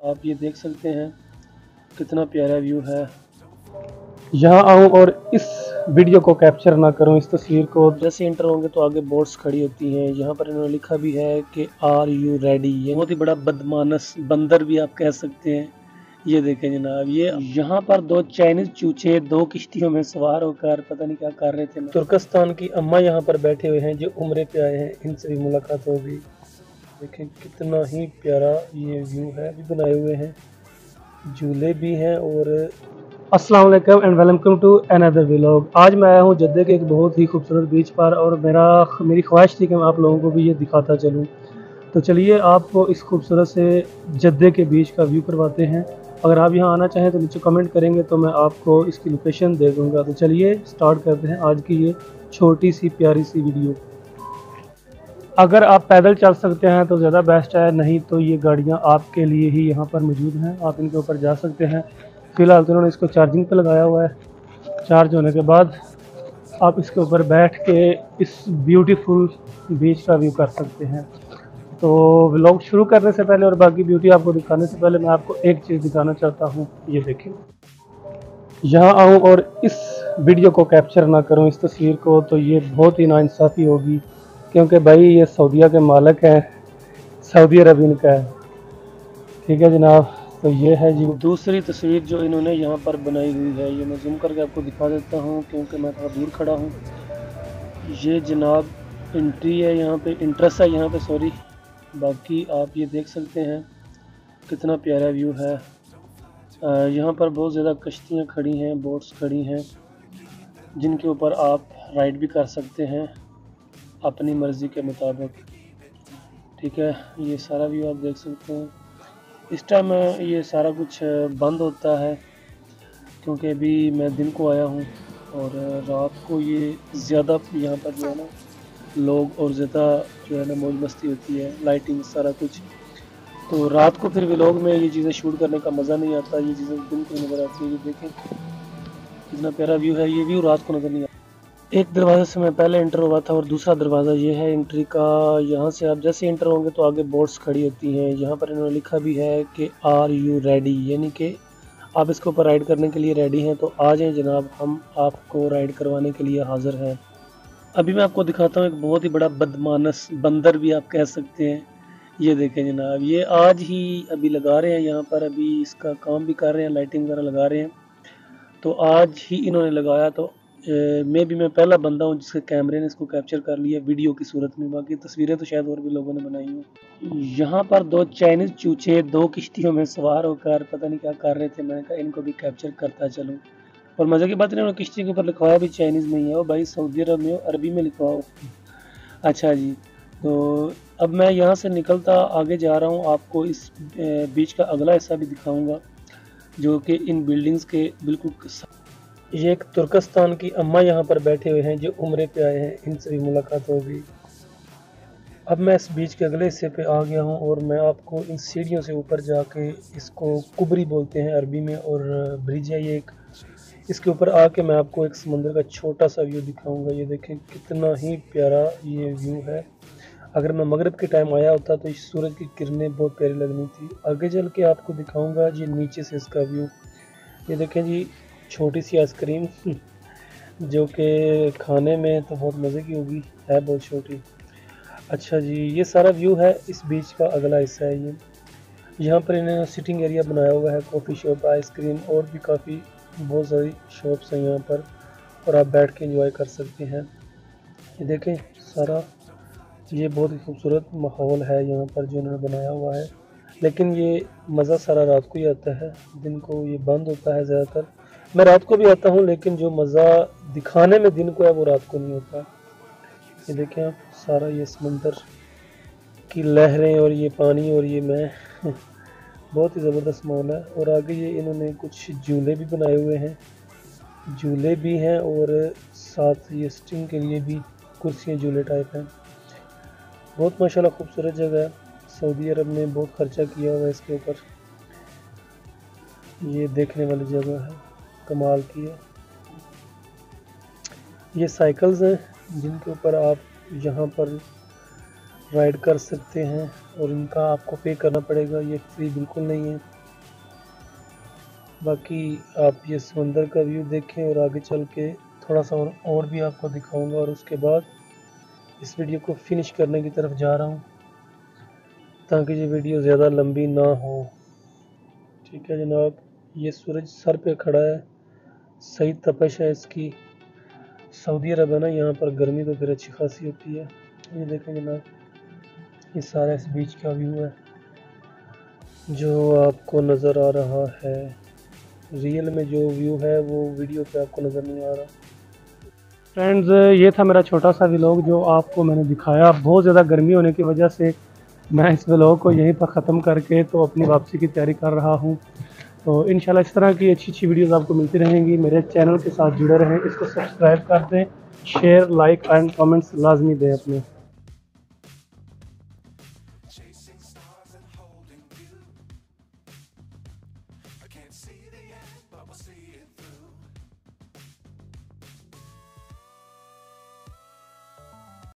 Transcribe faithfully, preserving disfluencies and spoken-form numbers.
आप ये देख सकते हैं कितना प्यारा व्यू है। यहाँ आऊँ और इस वीडियो को कैप्चर ना करूँ, इस तस्वीर को। जैसे इंटर होंगे तो आगे बोट्स खड़ी होती हैं। यहाँ पर इन्होंने लिखा भी है कि आर यू रेडी। ये बहुत ही बड़ा बदमानस बंदर भी आप कह सकते हैं। ये देखें जनाब, ये यहाँ पर दो चाइनीज चूचे दो किश्तियों में सवार होकर पता नहीं क्या कर रहे थे। तुर्कस्तान की अम्मा यहाँ पर बैठे हुए हैं जो उम्रे पे आए हैं, इनसे भी मुलाकात होगी। देखें कितना ही प्यारा ये व्यू है, भी बनाए हुए हैं, झूले भी हैं। और अस्सलाम वालेकुम and welcome to another vlog. आज मैं आया हूँ जद्दे के एक बहुत ही खूबसूरत बीच पर, और मेरा मेरी ख्वाहिश थी कि मैं आप लोगों को भी ये दिखाता चलूँ। तो चलिए आपको इस खूबसूरत से जद्दे के बीच का व्यू करवाते हैं। अगर आप यहाँ आना चाहें तो नीचे कमेंट करेंगे तो मैं आपको इसकी लोकेशन दे दूँगा। तो चलिए स्टार्ट करते हैं आज की ये छोटी सी प्यारी सी वीडियो। अगर आप पैदल चल सकते हैं तो ज़्यादा बेस्ट है, नहीं तो ये गाड़ियाँ आपके लिए ही यहाँ पर मौजूद हैं, आप इनके ऊपर जा सकते हैं। फ़िलहाल तो उन्होंने इसको चार्जिंग पे लगाया हुआ है। चार्ज होने के बाद आप इसके ऊपर बैठ के इस ब्यूटीफुल बीच का व्यू कर सकते हैं। तो व्लॉग शुरू करने से पहले और बाकी ब्यूटी आपको दिखाने से पहले मैं आपको एक चीज़ दिखाना चाहता हूँ। ये देखिए, यहाँ आऊँ और इस वीडियो को कैप्चर ना करूँ, इस तस्वीर को, तो ये बहुत ही नाइंसाफ़ी होगी, क्योंकि भाई ये सऊदीया के मालिक हैं, सऊदी अरब इनका है। ठीक है जनाब, तो ये है जी दूसरी तस्वीर जो इन्होंने यहाँ पर बनाई हुई है। ये मैं जूम करके आपको दिखा देता हूँ क्योंकि मैं थोड़ा दूर खड़ा हूँ। ये जनाब एंट्री है, यहाँ पे इंट्रेस है यहाँ पे, सॉरी। बाकी आप ये देख सकते हैं कितना प्यारा व्यू है। यहाँ पर बहुत ज़्यादा कश्तियाँ खड़ी हैं, बोट्स खड़ी हैं, जिनके ऊपर आप राइड भी कर सकते हैं अपनी मर्ज़ी के मुताबिक। ठीक है, ये सारा व्यू आप देख सकते हैं। इस टाइम ये सारा कुछ बंद होता है क्योंकि अभी मैं दिन को आया हूँ, और रात को ये ज़्यादा यहाँ पर जो है ना लोग और ज़्यादा जो है ना मौज मस्ती होती है, लाइटिंग सारा कुछ। तो रात को फिर व्लॉग में ये चीज़ें शूट करने का मज़ा नहीं आता, ये चीज़ें दिन को नज़र आती है। ये देखें कितना प्यारा व्यू है, ये व्यू रात को नज़र नहीं आता। एक दरवाज़े से मैं पहले इंटर हुआ था और दूसरा दरवाज़ा ये है एंट्री का। यहाँ से आप जैसे इंटर होंगे तो आगे बोट्स खड़ी होती हैं। यहाँ पर इन्होंने लिखा भी है कि आर यू रेडी, यानी कि आप इसके ऊपर राइड करने के लिए रेडी हैं तो आ जाएं जनाब, हम आपको राइड करवाने के लिए हाज़िर हैं। अभी मैं आपको दिखाता हूँ एक बहुत ही बड़ा बदमानस बंदर भी आप कह सकते हैं। ये देखें जनाब, ये आज ही अभी लगा रहे हैं यहाँ पर, अभी इसका काम भी कर रहे हैं, लाइटिंग वगैरह लगा रहे हैं। तो आज ही इन्होंने लगाया, तो मैं भी मैं पहला बंदा हूँ जिसके कैमरे ने इसको कैप्चर कर लिया वीडियो की सूरत में। बाकी तस्वीरें तो शायद और भी लोगों ने बनाई हैं। यहाँ पर दो चाइनीज चूचे दो किश्तियों में सवार होकर पता नहीं क्या कर रहे थे। मैंने कहा इनको भी कैप्चर करता चलूँ। और मज़े की बात इन्होंने किश्ती के ऊपर लिखवाया भी चाइनीज़ में ही है, वो भाई सऊदी अरब में हो, अरबी में लिखवाओ। अच्छा जी, तो अब मैं यहाँ से निकलता आगे जा रहा हूँ, आपको इस बीच का अगला हिस्सा भी दिखाऊँगा जो कि इन बिल्डिंग्स के बिल्कुल। ये एक तुर्कस्तान की अम्मा यहाँ पर बैठे हुए हैं जो उम्रे पे आए हैं, इनसे भी मुलाकात होगी। अब मैं इस बीच के अगले हिस्से पे आ गया हूँ और मैं आपको इन सीढ़ियों से ऊपर जाके, इसको कुबरी बोलते हैं अरबी में, और ब्रिज है ये एक, इसके ऊपर आके मैं आपको एक समंदर का छोटा सा व्यू दिखाऊंगा। ये देखें कितना ही प्यारा ये व्यू है। अगर मैं मगरिब के टाइम आया होता तो इस सूरज की किरणें बहुत प्यारी लगनी थी। आगे चल के आपको दिखाऊंगा जी नीचे से इसका व्यू। ये देखें जी छोटी सी आइसक्रीम जो कि खाने में तो बहुत मज़े की होगी, है बहुत छोटी। अच्छा जी, ये सारा व्यू है इस बीच का अगला हिस्सा है। ये यहाँ पर इन्होंने सिटिंग एरिया बनाया हुआ है, कॉफ़ी शॉप, आइसक्रीम और भी काफ़ी बहुत सारी शॉप्स हैं यहाँ पर, और आप बैठ के एंजॉय कर सकते हैं। ये देखें सारा, ये बहुत ही खूबसूरत माहौल है यहाँ पर जो इन्होंने बनाया हुआ है। लेकिन ये मज़ा सारा रात को ही आता है, दिन को ये बंद होता है ज़्यादातर। मैं रात को भी आता हूँ लेकिन जो मज़ा दिखाने में दिन को है वो रात को नहीं होता। ये देखें आप सारा, ये समंदर की लहरें और ये पानी और ये मैं बहुत ही ज़बरदस्त माहौल है। और आगे ये इन्होंने कुछ झूले भी बनाए हुए हैं, झूले भी हैं, और साथ ये स्टिंग के लिए भी कुर्सियाँ झूले टाइप हैं। बहुत माशाल्लाह खूबसूरत जगह है। सऊदी अरब ने बहुत खर्चा किया हुआ है इसके ऊपर। ये देखने वाली जगह है, कमाल की है। ये साइकिल्स हैं जिनके ऊपर आप यहाँ पर राइड कर सकते हैं, और इनका आपको पे करना पड़ेगा, ये फ्री बिल्कुल नहीं है। बाकी आप ये समंदर का व्यू देखें और आगे चल के थोड़ा सा और, और भी आपको दिखाऊंगा और उसके बाद इस वीडियो को फिनिश करने की तरफ जा रहा हूँ ताकि ये वीडियो ज़्यादा लंबी ना हो। ठीक है जनाब, ये सूरज सर पे खड़ा है, सही तपश है इसकी। सऊदी अरब है ना, यहाँ पर गर्मी तो फिर अच्छी खासी होती है। ये देखें जनाब, ये सारा इस बीच का व्यू है जो आपको नज़र आ रहा है। रियल में जो व्यू है वो वीडियो पे आपको नज़र नहीं आ रहा। फ्रेंड्स, ये था मेरा छोटा सा व्लॉग जो आपको मैंने दिखाया। बहुत ज़्यादा गर्मी होने की वजह से मैं इस व्लॉग को यहीं पर ख़त्म करके तो अपनी वापसी की तैयारी कर रहा हूँ। तो इंशाल्लाह इस तरह की अच्छी अच्छी वीडियोस आपको मिलती रहेंगी। मेरे चैनल के साथ जुड़े रहें, इसको सब्सक्राइब कर दें, शेयर लाइक एंड कमेंट्स लाजमी दें अपने। Chasing stars and holding you. I can't see the end, but we'll see it.